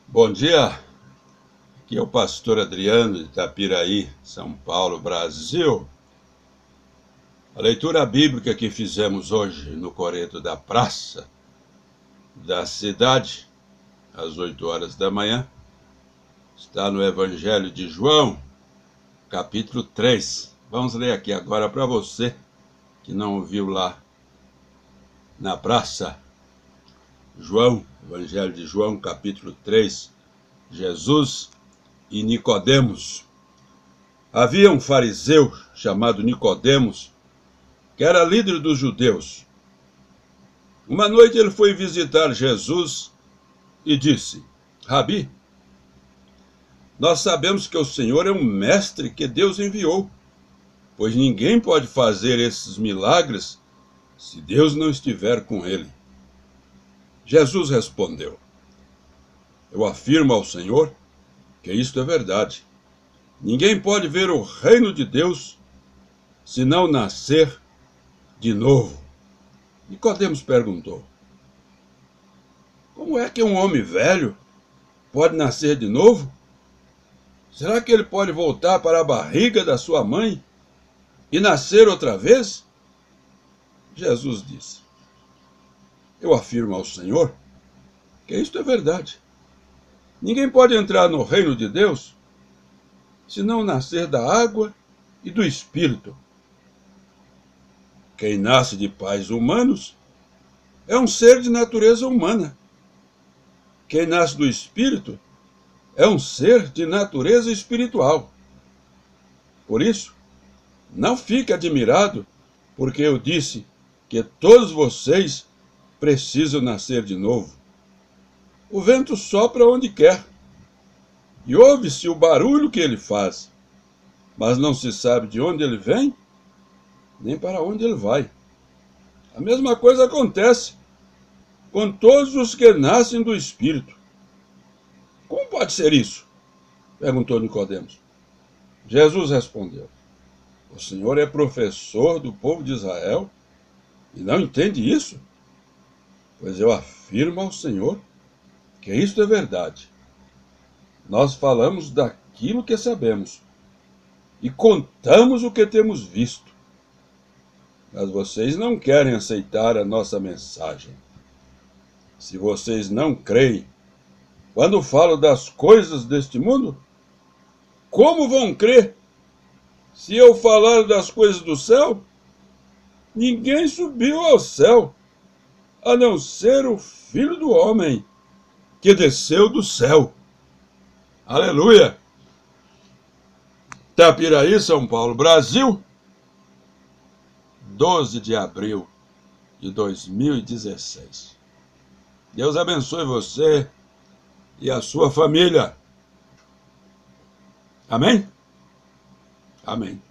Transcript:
Bom dia, aqui é o pastor Adriano de Itapiraí, São Paulo, Brasil. A leitura bíblica que fizemos hoje no coreto da praça da cidade, às 8 horas da manhã, está no Evangelho de João, capítulo 3. Vamos ler aqui agora para você que não ouviu lá na praça. João, Evangelho de João, capítulo 3, Jesus e Nicodemos. Havia um fariseu chamado Nicodemos, que era líder dos judeus. Uma noite ele foi visitar Jesus e disse: Rabi, nós sabemos que o Senhor é um mestre que Deus enviou, pois ninguém pode fazer esses milagres se Deus não estiver com ele. Jesus respondeu: Eu afirmo ao Senhor que isto é verdade. Ninguém pode ver o reino de Deus se não nascer de novo. Nicodemos perguntou: Como é que um homem velho pode nascer de novo? Será que ele pode voltar para a barriga da sua mãe e nascer outra vez? Jesus disse: Eu afirmo ao Senhor que isto é verdade. Ninguém pode entrar no reino de Deus se não nascer da água e do Espírito. Quem nasce de pais humanos é um ser de natureza humana. Quem nasce do Espírito é um ser de natureza espiritual. Por isso, não fique admirado porque eu disse que todos vocês precisam nascer de novo. O vento sopra onde quer e ouve-se o barulho que ele faz, mas não se sabe de onde ele vem nem para onde ele vai. A mesma coisa acontece com todos os que nascem do Espírito. Como pode ser isso? Perguntou Nicodemos. Jesus respondeu: O Senhor é professor do povo de Israel e não entende isso? Pois eu afirmo ao Senhor que isto é verdade. Nós falamos daquilo que sabemos e contamos o que temos visto. Mas vocês não querem aceitar a nossa mensagem. Se vocês não creem quando falo das coisas deste mundo, como vão crer se eu falar das coisas do céu? Ninguém subiu ao céu, a não ser o Filho do Homem, que desceu do céu. Aleluia! Itapiraí, São Paulo, Brasil, 12 de abril de 2016. Deus abençoe você e a sua família. Amém? Amém.